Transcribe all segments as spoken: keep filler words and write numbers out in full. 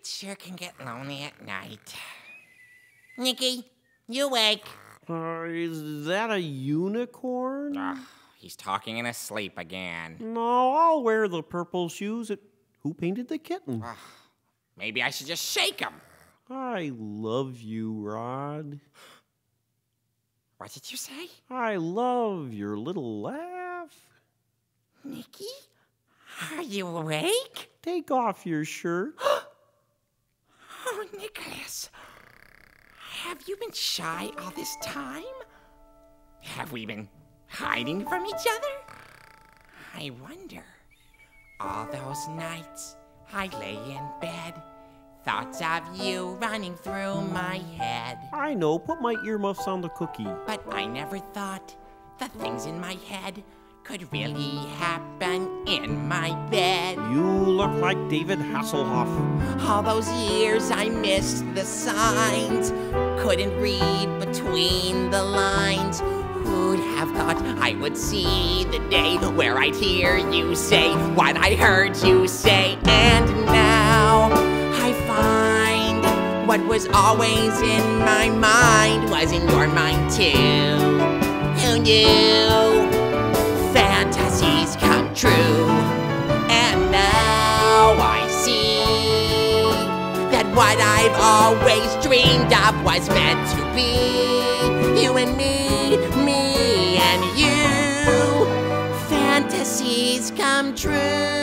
It sure can get lonely at night. Nicky, you wake. Uh, is that a unicorn? Ugh, he's talking in his sleep again. No, I'll wear the purple shoes. It, who painted the kitten? Ugh, maybe I should just shake him. I love you, Rod. What did you say? I love your little laugh. Nicky, are you awake? Take off your shirt. Oh, Nicholas. Have you been shy all this time? Have we been hiding from each other? I wonder. All those nights I lay in bed, thoughts of you running through my head. I know, put my earmuffs on the cookie. But I never thought the things in my head could really happen in my bed. You look like David Hasselhoff. All those years I missed the signs, couldn't read between the lines. Who'd have thought I would see the day where I'd hear you say what I heard you say? And now I find what was always in my mind was in your mind too. Who knew? Fantasies come true. And now I see that what I've always dreamed of was meant to be. You and me, me and you. Fantasies come true.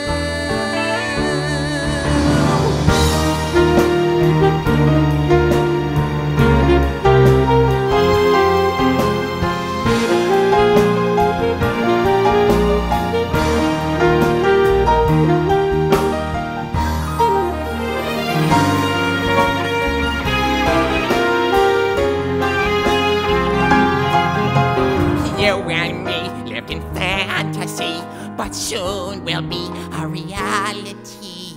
But soon will be a reality.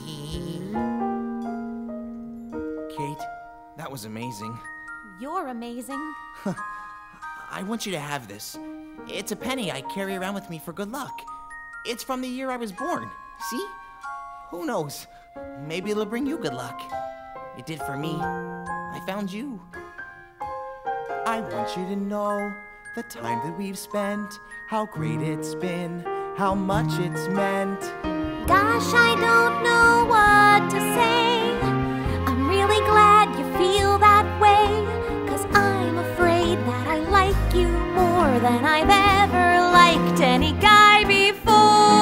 Kate, that was amazing. You're amazing. I want you to have this. It's a penny I carry around with me for good luck. It's from the year I was born. See? Who knows? Maybe it'll bring you good luck. It did for me. I found you. I want you to know the time that we've spent, how great it's been, how much it's meant. Gosh, I don't know what to say. I'm really glad you feel that way, 'cause I'm afraid that I like you more than I've ever liked any guy before.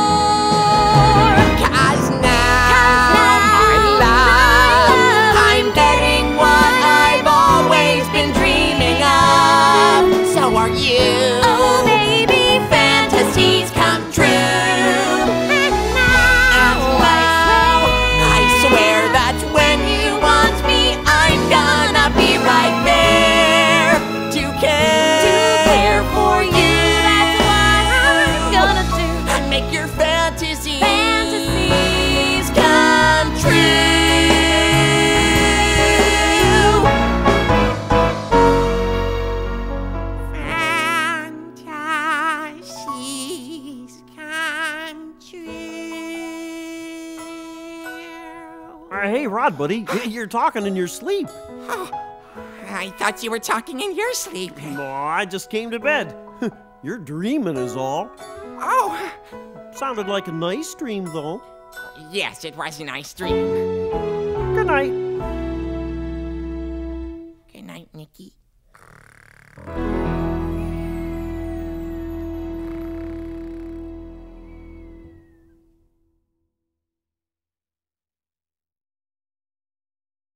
'Cause now, my love, I'm getting what I've always been dreaming of. So are you. Oh, baby, fantasies come true. And now I swear that when you want me, I'm gonna be right there to care for you. That's what I'm gonna do. And make your fantasies, Fantasies come true. Fantasies come true. Uh, hey, Rod, buddy, you're talking in your sleep. Oh, I thought you were talking in your sleep. No, I just came to bed. You're dreaming is all. Oh, Sounded like a nice dream, though. yes, it was a nice dream. Good night.